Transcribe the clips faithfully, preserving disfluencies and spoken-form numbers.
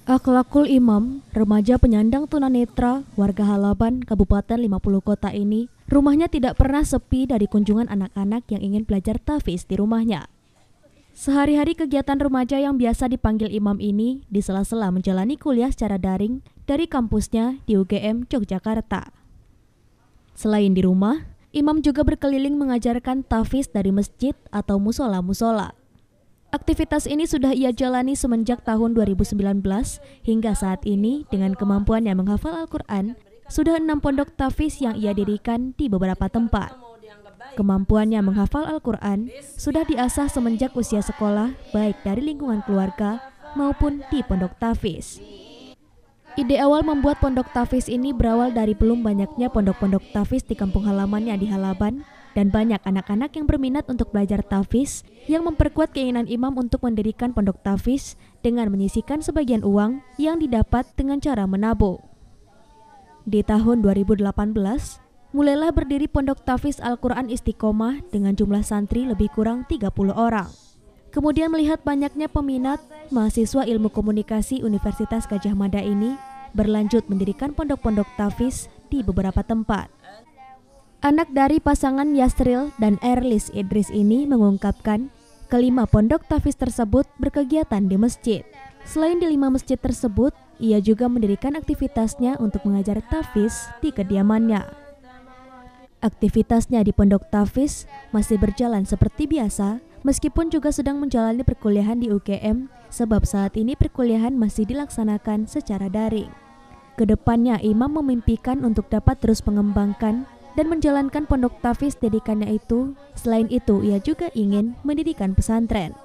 Akhlakul Imam, remaja penyandang tunanetra, warga Halaban, Kabupaten lima puluh Kota ini, rumahnya tidak pernah sepi dari kunjungan anak-anak yang ingin belajar tahfiz di rumahnya. Sehari-hari kegiatan remaja yang biasa dipanggil Imam ini di sela-sela menjalani kuliah secara daring dari kampusnya di U G M Yogyakarta. Selain di rumah, Imam juga berkeliling mengajarkan tahfiz dari masjid atau musola-musola. Aktivitas ini sudah ia jalani semenjak tahun dua ribu sembilan belas hingga saat ini dengan kemampuannya menghafal Al-Quran, sudah enam pondok tahfiz yang ia dirikan di beberapa tempat. Kemampuannya menghafal Al-Quran sudah diasah semenjak usia sekolah, baik dari lingkungan keluarga maupun di pondok tahfiz. Ide awal membuat pondok tahfiz ini berawal dari belum banyaknya pondok-pondok tahfiz di kampung halamannya di Halaban, dan banyak anak-anak yang berminat untuk belajar tahfiz yang memperkuat keinginan Imam untuk mendirikan pondok tahfiz dengan menyisihkan sebagian uang yang didapat dengan cara menabung. Di tahun dua ribu delapan belas, mulailah berdiri pondok tahfiz Al-Quran Istiqomah dengan jumlah santri lebih kurang tiga puluh orang. Kemudian melihat banyaknya peminat, mahasiswa ilmu komunikasi Universitas Gadjah Mada ini berlanjut mendirikan pondok-pondok tahfiz di beberapa tempat. Anak dari pasangan Yasril dan Erlis Idris ini mengungkapkan kelima pondok tahfiz tersebut berkegiatan di masjid. Selain di lima masjid tersebut, ia juga mendirikan aktivitasnya untuk mengajar tahfiz di kediamannya. Aktivitasnya di pondok tahfiz masih berjalan seperti biasa, meskipun juga sedang menjalani perkuliahan di U G M, sebab saat ini perkuliahan masih dilaksanakan secara daring. Kedepannya, Imam memimpikan untuk dapat terus mengembangkan dan menjalankan pondok tahfiz didikannya itu. Selain itu, ia juga ingin mendirikan pesantren.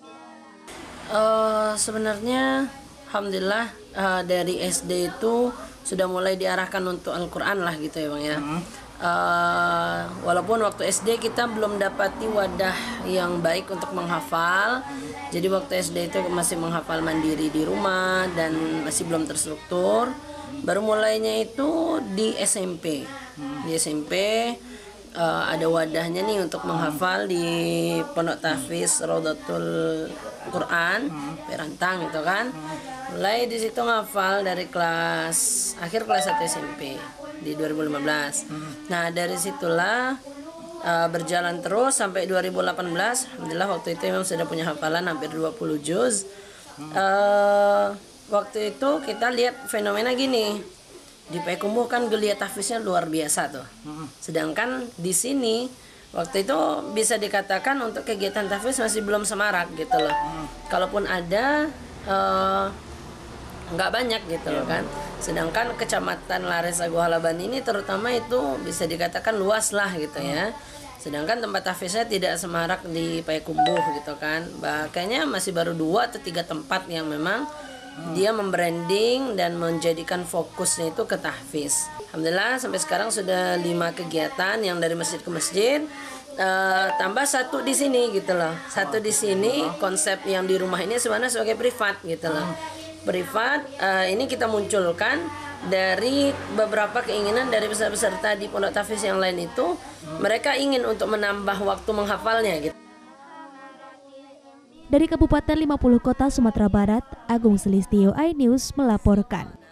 Uh, sebenarnya, alhamdulillah uh, dari S D itu sudah mulai diarahkan untuk Al-Quran lah gitu ya bang ya. Hmm. Uh, walaupun waktu S D kita belum dapati wadah yang baik untuk menghafal. Jadi waktu S D itu masih menghafal mandiri di rumah dan masih belum terstruktur. Baru mulainya itu di S M P. Di S M P uh, ada wadahnya nih untuk menghafal di Pondok Tahfiz Raudatul Quran, Perantang gitu kan. Mulai di situ ngafal dari kelas akhir kelas satu S M P di dua ribu lima belas. Nah, dari situlah uh, berjalan terus sampai dua ribu delapan belas. Alhamdulillah waktu itu memang sudah punya hafalan hampir dua puluh juz. Uh, waktu itu kita lihat fenomena gini. Di Payakumbuh kan geliat tahfiznya luar biasa tuh. Sedangkan di sini waktu itu bisa dikatakan untuk kegiatan tahfiz masih belum semarak gitu loh. Kalaupun ada uh, nggak banyak gitu loh kan. Sedangkan kecamatan Laresagu Halaban ini terutama itu bisa dikatakan luas lah gitu ya. Sedangkan tempat tahfiznya tidak semarak di Payakumbuh gitu kan. Bahkannya masih baru dua atau tiga tempat yang memang dia membranding dan menjadikan fokusnya itu ke tahfiz. Alhamdulillah sampai sekarang sudah lima kegiatan yang dari masjid ke masjid. Uh, tambah satu di sini gitu loh. Satu di sini konsep yang di rumah ini sebenarnya sebagai privat gitu loh. Privat uh, ini kita munculkan dari beberapa keinginan dari peserta-peserta di pondok tahfiz yang lain itu, mereka ingin untuk menambah waktu menghafalnya gitu. Dari Kabupaten lima puluh Kota Sumatera Barat, Agung Selistio, iNews melaporkan.